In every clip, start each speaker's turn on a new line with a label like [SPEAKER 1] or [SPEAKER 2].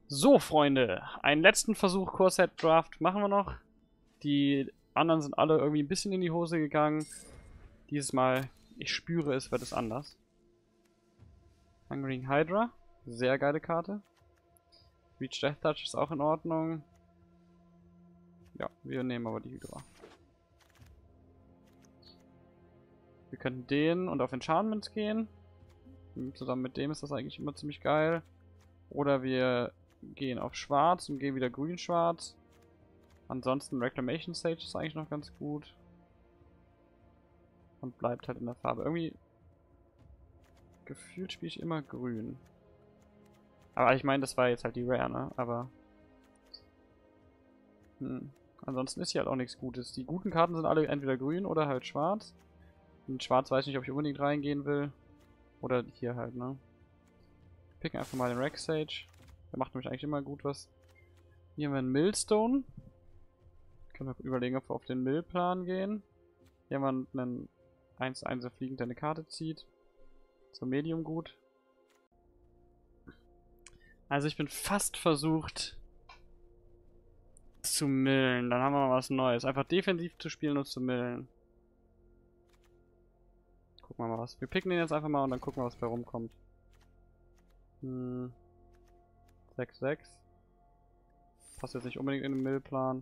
[SPEAKER 1] So, Freunde, einen letzten Versuch Core Set Draft machen wir noch. Die anderen sind alle irgendwie ein bisschen in die Hose gegangen. Dieses Mal, ich spüre, es wird es anders. Hungering Hydra, sehr geile Karte. Reach Death Touch ist auch in Ordnung. Ja, wir nehmen aber die Hydra. Wir könnten den und auf Enchantments gehen. Zusammen mit dem ist das eigentlich immer ziemlich geil. Oder wir gehen auf Schwarz und gehen wieder Grün-Schwarz. Ansonsten Reclamation Sage ist eigentlich noch ganz gut. Und bleibt halt in der Farbe. Irgendwie gefühlt spiele ich immer Grün. Aber ich meine, das war jetzt halt die Rare, ne? Aber ansonsten ist hier halt auch nichts Gutes. Die guten Karten sind alle entweder grün oder halt schwarz. Und schwarz weiß ich nicht, ob ich unbedingt reingehen will. Oder hier halt, ne? Picken einfach mal den Rex Sage. Der macht nämlich eigentlich immer gut was. Hier haben wir einen Millstone. Können wir überlegen, ob wir auf den Mill-Plan gehen. Hier haben wir einen 1-1er fliegend, der eine Karte zieht. So Medium gut. Also ich bin fast versucht zu millen. Dann haben wir mal was Neues. Einfach defensiv zu spielen und zu millen. Gucken wir mal was. Wir picken den jetzt einfach mal und dann gucken wir, was bei rumkommt. 6-6. Passt jetzt nicht unbedingt in den Mill-Plan.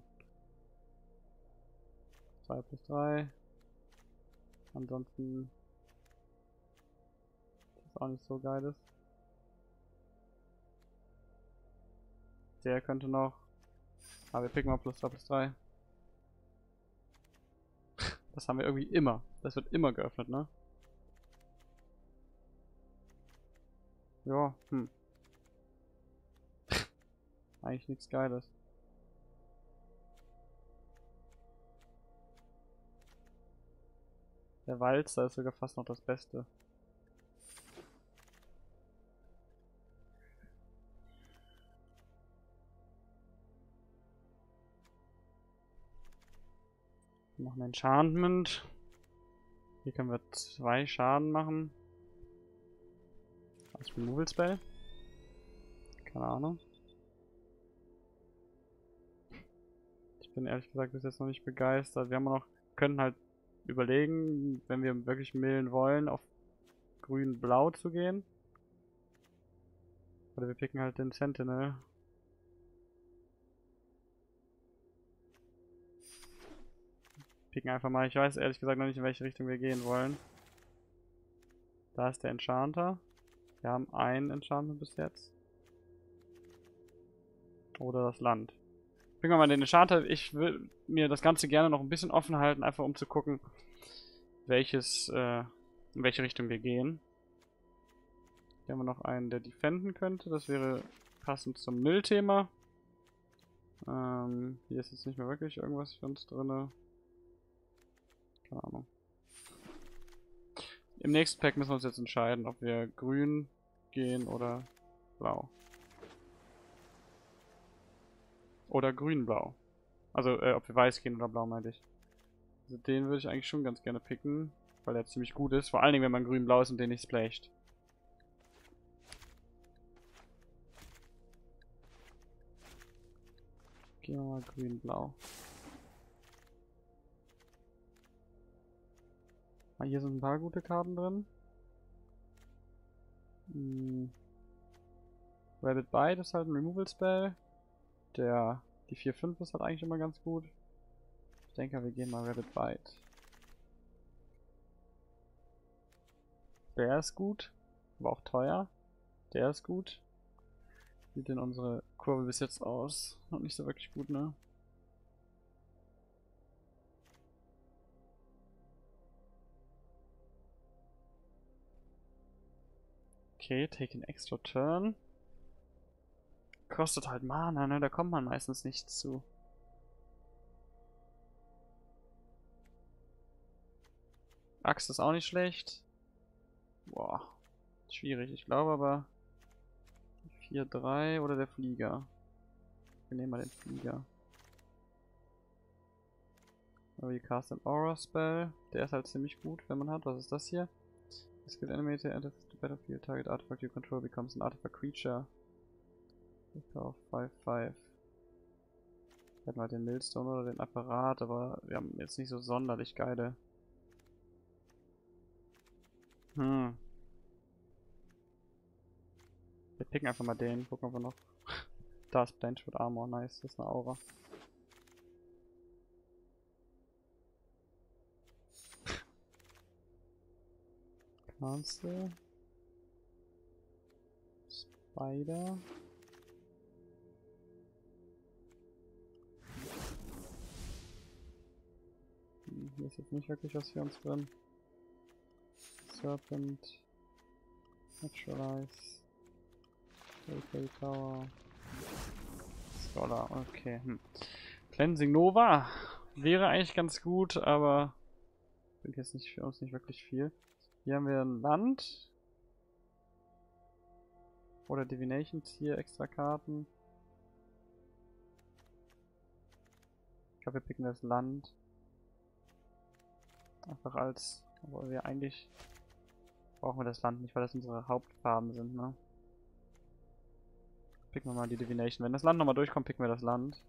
[SPEAKER 1] 2+3. Ansonsten ist auch nicht so geil ist. Der könnte noch. Aber wir picken mal +2+3. Das haben wir irgendwie immer. Das wird immer geöffnet, ne? Ja, Eigentlich nichts Geiles. Der Walzer ist sogar fast noch das Beste. Wir machen Enchantment. Hier können wir 2 Schaden machen. Als Removal Spell. Keine Ahnung. Ich bin ehrlich gesagt bis jetzt noch nicht begeistert. Wir haben noch, können halt überlegen, wenn wir wirklich millen wollen, auf grün-blau zu gehen. Oder wir picken halt den Sentinel. Picken einfach mal. Ich weiß ehrlich gesagt noch nicht, in welche Richtung wir gehen wollen. Da ist der Enchanter. Wir haben ein Enchantment bis jetzt. Oder das Land. Picken wir mal den Enchanter. Ich will mir das Ganze gerne noch ein bisschen offen halten, einfach um zu gucken, in welche Richtung wir gehen. Hier haben wir noch einen, der defenden könnte. Das wäre passend zum Mill-Thema. Hier ist jetzt nicht mehr wirklich irgendwas für uns drin. Keine Ahnung. Im nächsten Pack müssen wir uns jetzt entscheiden, ob wir grün gehen oder blau. Oder grün-blau. Also, ob wir weiß gehen oder blau, meinte ich. Also den würde ich eigentlich schon ganz gerne picken, weil der ziemlich gut ist. Vor allen Dingen, wenn man grün-blau ist und den nicht splasht. Gehen wir mal grün-blau. Ah, hier sind ein paar gute Karten drin. Rabbit Bite ist halt ein Removal Spell. Die 4-5 ist halt eigentlich immer ganz gut. Ich denke, wir gehen mal Rabbit Bite. Der ist gut, aber auch teuer. Der ist gut. Wie sieht denn unsere Kurve bis jetzt aus? Noch nicht so wirklich gut, ne? Okay, take an extra turn. Kostet halt Mana, ne? Da kommt man meistens nicht zu. Axt ist auch nicht schlecht. Boah, schwierig. Ich glaube aber 4-3 oder der Flieger. Wir nehmen mal den Flieger. Aber wir casten Aura Spell. Der ist halt ziemlich gut, wenn man hat. Was ist das hier? Skill Animator enters the battlefield. Target artifact you control becomes an artifact creature. Ich auf 5-5. Hätten wir den Millstone oder den Apparat, aber wir haben jetzt nicht so sonderlich geile. Wir picken einfach mal den, gucken, ob wir noch. Da ist Blanchwood Armor, nice, das ist eine Aura. Cancel. Spider. Hier ist jetzt nicht wirklich was für uns drin. Serpent. Naturalize. AK Tower. Scholar, okay. Cleansing Nova wäre eigentlich ganz gut, aber bringt jetzt nicht für uns nicht wirklich viel. Hier haben wir ein Land. Oder Divinations hier, extra Karten. Ich glaube, wir picken das Land. Einfach als, obwohl wir eigentlich brauchen wir das Land nicht, weil das unsere Hauptfarben sind, ne? Picken wir mal die Divination. Wenn das Land nochmal durchkommt, picken wir das Land.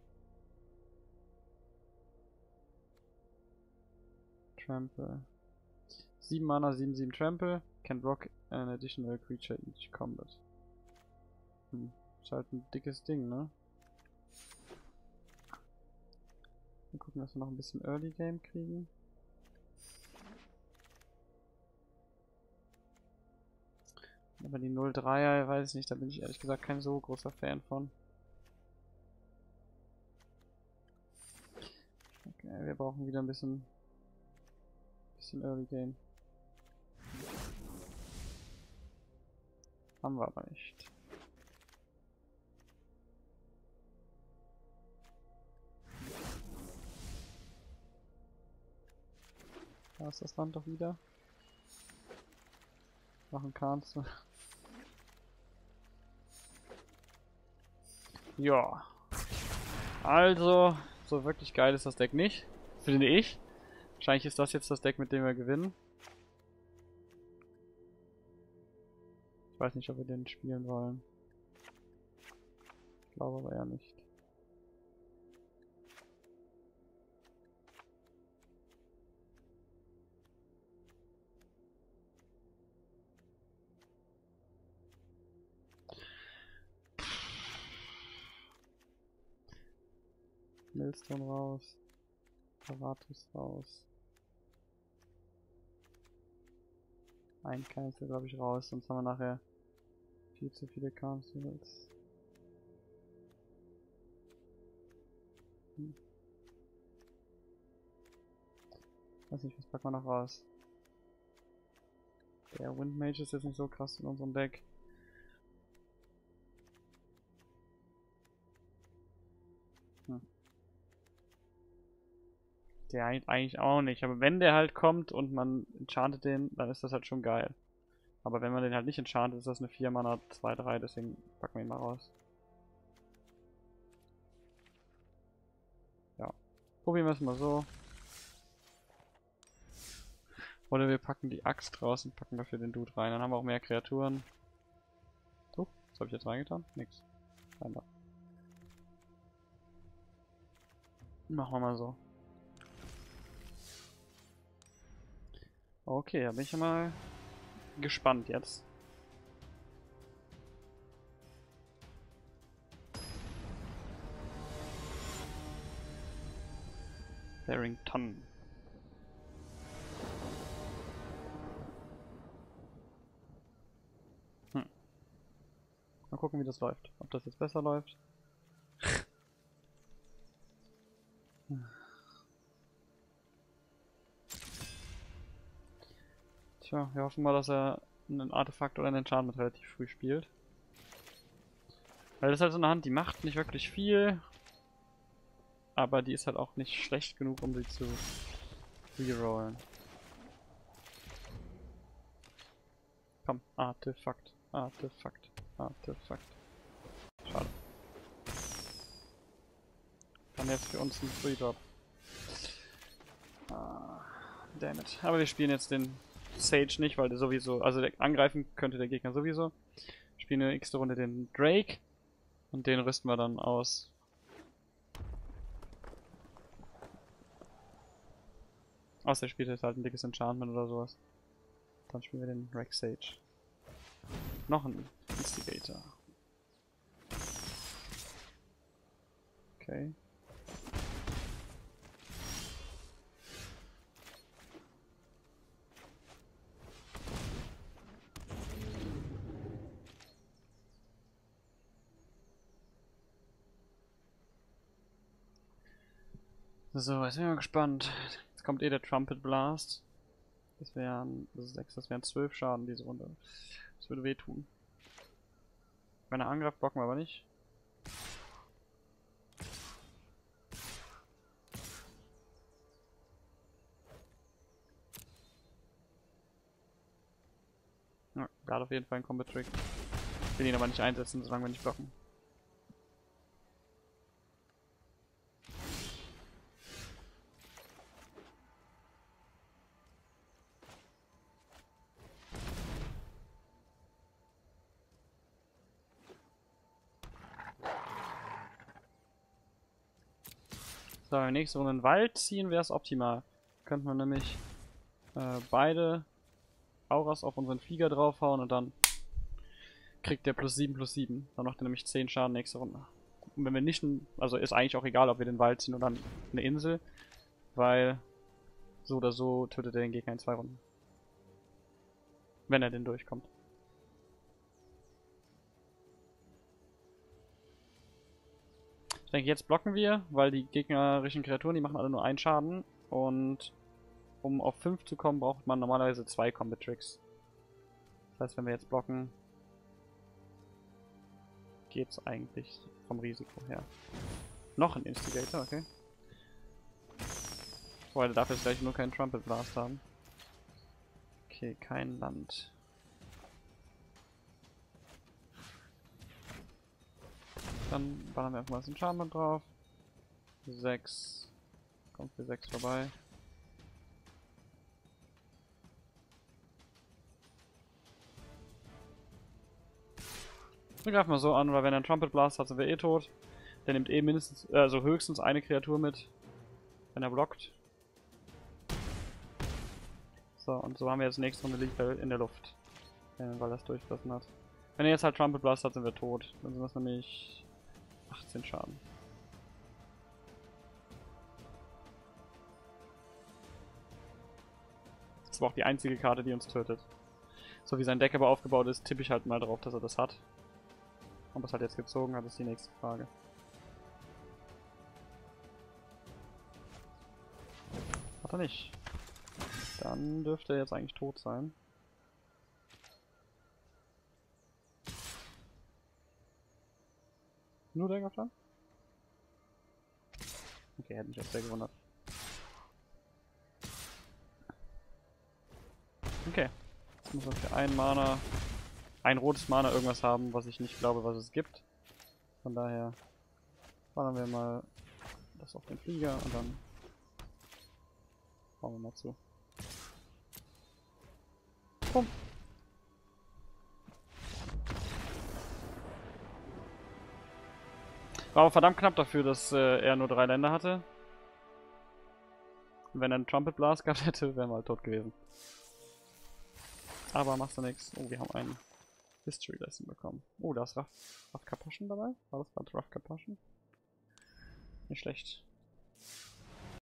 [SPEAKER 1] Trample. 7 Mana, 7/7 Trample. Can block an additional creature each combat. Ist halt ein dickes Ding, ne? Mal gucken, dass wir noch ein bisschen Early Game kriegen. Aber die 0-3er, weiß ich nicht, da bin ich ehrlich gesagt kein so großer Fan von. Okay, wir brauchen wieder ein bisschen Early Game. Haben wir aber nicht. Da ist das Land doch wieder. Machen kannst du. Ja. Also, so wirklich geil ist das Deck nicht. Finde ich. Wahrscheinlich ist das jetzt das Deck, mit dem wir gewinnen. Ich weiß nicht, ob wir den spielen wollen. Ich glaube aber eher nicht. Millstone raus. Paratus raus. Ein Cancel, glaube ich, raus, sonst haben wir nachher viel zu viele Cancels. Weiß nicht, was packen wir noch raus? Der Windmage ist jetzt nicht so krass in unserem Deck. Der eigentlich auch nicht, aber wenn der halt kommt und man enchantet den, dann ist das halt schon geil. Aber wenn man den halt nicht enchantet, ist das eine 4 Mana 2/3, deswegen packen wir ihn mal raus. Ja. Probieren wir es mal so. Oder wir packen die Axt raus und packen dafür den Dude rein, dann haben wir auch mehr Kreaturen. So, was habe ich jetzt reingetan? Nix. Scheinbar. Machen wir mal so. Okay, da bin ich mal gespannt jetzt. Barrington. Mal gucken, wie das läuft. Ob das jetzt besser läuft. Tja, wir hoffen mal, dass er ein Artefakt oder ein Enchantment relativ früh spielt. Weil das ist halt so eine Hand, die macht nicht wirklich viel. Aber die ist halt auch nicht schlecht genug, um sie zu rerollen. Komm, Artefakt, Artefakt, Artefakt. Schade. Kann jetzt für uns ein Free-Drop. Damn it. Aber wir spielen jetzt den Sage nicht, weil der sowieso, also der angreifen könnte der Gegner sowieso. Spielen eine nächste Runde den Drake. Und den rüsten wir dann aus. Außer er spielt jetzt halt ein dickes Enchantment oder sowas. Dann spielen wir den Rex Sage. Noch ein Instigator. Okay. So, jetzt bin ich mal gespannt. Jetzt kommt eh der Trumpet Blast. Das wären 6, das wären 12 Schaden diese Runde. Das würde wehtun. Wenn er angreift, blocken wir aber nicht. Ja, gerade auf jeden Fall ein Combat Trick. Ich will ihn aber nicht einsetzen, solange wir nicht blocken. So, wenn wir nächste Runde in den Wald ziehen, wäre es optimal. Könnte man nämlich beide Auras auf unseren Flieger draufhauen und dann kriegt der +7/+7. Dann macht er nämlich 10 Schaden nächste Runde. Und wenn wir nicht, also ist eigentlich auch egal, ob wir den Wald ziehen oder eine Insel, weil so oder so tötet er den Gegner in 2 Runden. Wenn er denn durchkommt. Ich denke, jetzt blocken wir, weil die gegnerischen Kreaturen, die machen alle nur einen Schaden. Und um auf 5 zu kommen, braucht man normalerweise 2 Combat Tricks. Das heißt, wenn wir jetzt blocken, geht's eigentlich vom Risiko her. Noch ein Instigator, okay. Weil er darf jetzt gleich nur keinen Trumpet Blast haben. Okay, kein Land. Dann ballern wir einfach mal das Enchantment drauf. 6. Kommt für 6 vorbei. Wir greifen mal so an, weil wenn er einen Trumpet Blast hat, sind wir eh tot. Der nimmt eh mindestens, also höchstens eine Kreatur mit, wenn er blockt. So, und so haben wir jetzt nächste Runde liegt er in der Luft. Weil er es durchgelassen hat. Wenn er jetzt halt Trumpet Blast hat, sind wir tot. Dann sind das nämlich 18 Schaden. Das ist aber auch die einzige Karte, die uns tötet. So wie sein Deck aber aufgebaut ist, tippe ich halt mal drauf, dass er das hat. Ob er es halt jetzt gezogen hat, ist die nächste Frage. Hat er nicht. Dann dürfte er jetzt eigentlich tot sein. Nur der Gaffer? Okay, hätte mich auch sehr gewundert. Okay. Jetzt muss er für einen Mana, ein rotes Mana irgendwas haben, was ich nicht glaube, was es gibt. Von daher ballern wir mal das auf den Flieger und dann hauen wir mal zu. Bumm. War aber verdammt knapp dafür, dass er nur 3 Länder hatte. Und wenn er einen Trumpet Blast gehabt hätte, wären wir halt tot gewesen. Aber machst du nichts. Oh, wir haben einen History Lesson bekommen. Oh, da ist Ravka Passion dabei. War das gerade Ravka Passion? Nicht schlecht.